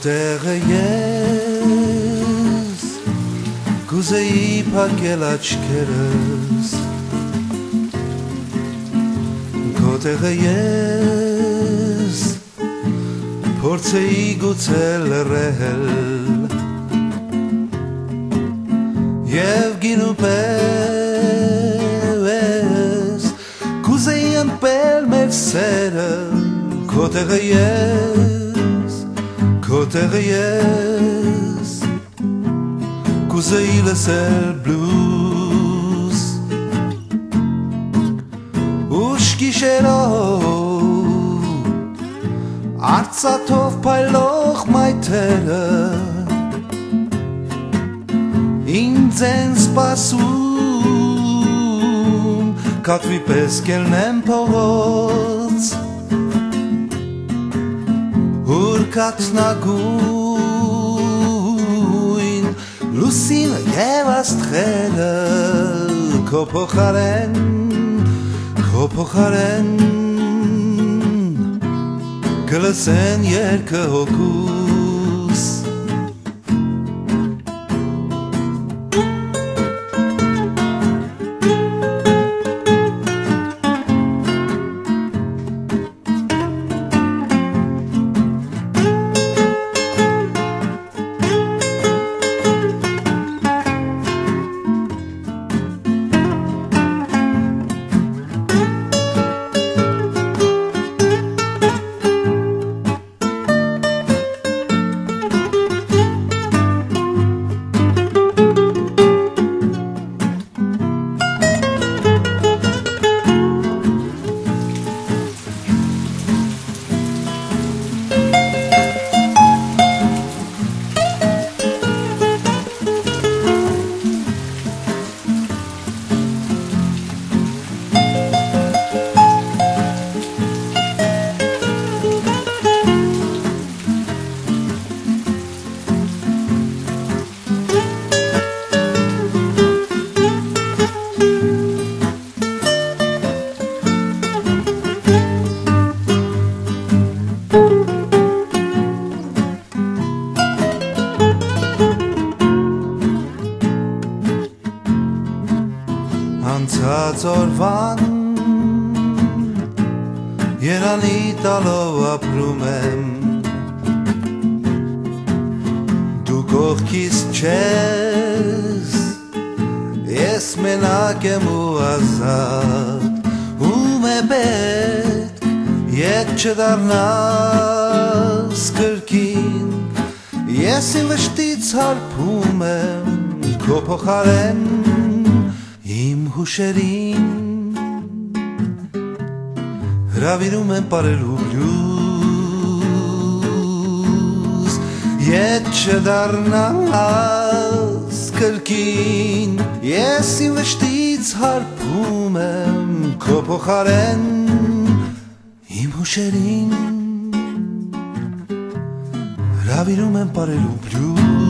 որտեղ ես կուզեի փակել աչքերս քոտեղ ես փորձեի գուցե լռել եւ գինու պես կուզեի ըմպել մեր սերը քոտեղ ես կուզեի լսել բլուզ ուշ գիշերով արծաթով փայլող մայթերը ինձ են սպասում կատվի պես կելնեմ փողոց Հուրկատնագույն լուսինը և աստղերը քո փոխարեն կլսեն երգը հոգուս Անցած օրվան երանի տալով ապրում եմ դու կողքիս չես ես մենակ եմ ու ազատ ում է պետք ետ չդառնաս կրկին ես իմ վշտից հարբում եմ քո փոխարեն իմ հուշերին հրավիրում եմ պարելու բլյուզ ետ չդառնաս կրկին ես իմ վշտից հարբում եմ քո փոխարեն իմ հուշերին հրավիրում եմ պարելու բլյուզ